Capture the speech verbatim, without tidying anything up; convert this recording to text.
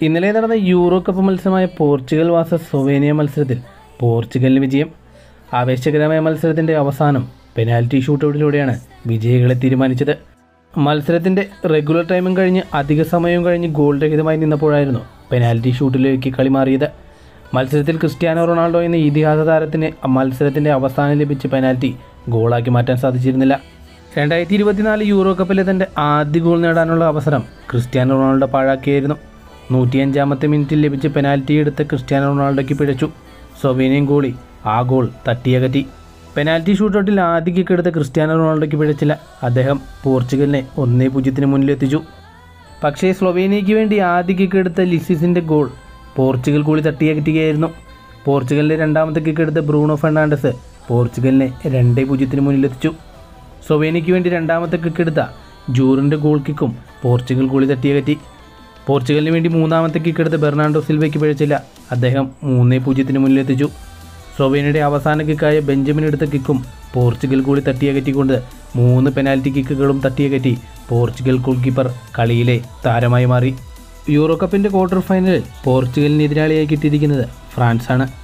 ഇന്നലെ നടന്ന Euro cup മത്സരമായ പോർച്ചുഗൽ വാസസ് സ്ലൊവേനിയ മത്സരത്തിൽ പോർച്ചുഗലിന് വിജയം. ആവേശകരമായ മത്സരത്തിൻ്റെ അവസാനം പെനാൽറ്റി ഷൂട്ടൗട്ടിലൂടെയാണ് വിജയികളെ തീരുമാനിച്ചത്. മത്സരത്തിൻ്റെ റെഗുലർ ടൈമും കഴിഞ്ഞ് അധിക സമയവും കഴിഞ്ഞ് ഗോൾ രഹിതമായി നിന്നപ്പോഴായിരുന്നു പെനാൽറ്റി ഷൂട്ടിലേക്ക് കളി മാറിയത്. മത്സരത്തിൽ ക്രിസ്ത്യാനോ റൊണാൾഡോ എന്ന ഇതിഹാസ താരത്തിന് മത്സരത്തിൻ്റെ അവസാനം ലഭിച്ച പെനാൽറ്റി ഗോളാക്കി മാറ്റാൻ സാധിച്ചിരുന്നില്ല. രണ്ടായിരത്തി ഇരുപത്തിനാല് യൂറോ കപ്പിലെ തൻ്റെ ആദ്യ ഗോൾ നേടാനുള്ള അവസരം ക്രിസ്ത്യാനോ റൊണാൾഡോ പാഴാക്കിയായിരുന്നു. നൂറ്റിയഞ്ചാമത്തെ മിനിറ്റിൽ ലഭിച്ച പെനാൽറ്റി എടുത്ത് ക്രിസ്ത്യാനോ റൊണാൾഡോയ്ക്ക് പിഴച്ചു. സ്ലൊവേനിയൻ ഗോളി ആ ഗോൾ തട്ടിയകറ്റി. പെനാൽറ്റി ഷൂട്ടൗട്ടിൽ ആദ്യ കിക്ക് എടുത്ത ക്രിസ്ത്യാനോ റൊണാൾഡോയ്ക്ക് പിഴച്ചില്ല. അദ്ദേഹം പോർച്ചുഗലിനെ ഒന്നേ പൂജ്യത്തിന് മുന്നിലെത്തിച്ചു. പക്ഷേ സ്ലൊവേനിയയ്ക്ക് വേണ്ടി ആദ്യ കിക്ക് എടുത്ത ലിസിസിൻ്റെ ഗോൾ പോർച്ചുഗൽ ഗോളി തട്ടിയകറ്റുകയായിരുന്നു. പോർച്ചുഗലിൻ്റെ രണ്ടാമത്തെ കിക്ക് എടുത്ത ബ്രൂണോ ഫെർണാണ്ടസ് പോർച്ചുഗലിനെ രണ്ടേ പൂജ്യത്തിന് മുന്നിലെത്തിച്ചു. സ്ലൊവേനിയയ്ക്ക് വേണ്ടി രണ്ടാമത്തെ കിക്ക് എടുത്ത ജൂറിൻ്റെ ഗോൾ കിക്കും പോർച്ചുഗൽ ഗോളി തട്ടിയകറ്റി. പോർച്ചുഗലിന് വേണ്ടി മൂന്നാമത്തെ കിക്ക് എടുത്ത ബെർണാർഡോ സിൽവയ്ക്ക് പിഴച്ചില്ല. അദ്ദേഹം മൂന്നേ പൂജ്യത്തിന് മുന്നിലെത്തിച്ചു. സ്ലൊവേനിയയുടെ അവസാന കിക്കായ ബെഞ്ചമിൻ എടുത്ത കിക്കും പോർച്ചുഗൽ ഗോളി തട്ടിയകറ്റിക്കൊണ്ട് മൂന്ന് പെനാൽറ്റി കിക്കുകളും തട്ടിയകറ്റി പോർച്ചുഗൽ ഗോൾ കീപ്പർ കളിയിലെ താരമായി മാറി. യൂറോ കപ്പിൻ്റെ ക്വാർട്ടർ ഫൈനലിൽ പോർച്ചുഗലിന് എതിരാളിയായി കിട്ടിയിരിക്കുന്നത് ഫ്രാൻസാണ്.